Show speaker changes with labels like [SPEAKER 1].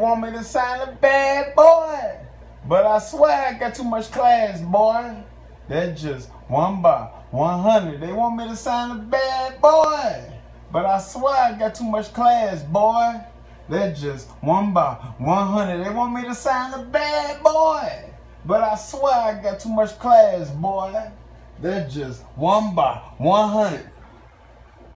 [SPEAKER 1] want me to sign a bad boy. But I swear I got too much class, boy. That's just 1 by 100. They want me to sign a bad boy. But I swear I got too much class, boy. That's just 1 by 100. They want me to sign a bad boy. But I swear I got too much class, boy. That's just 1 by 100.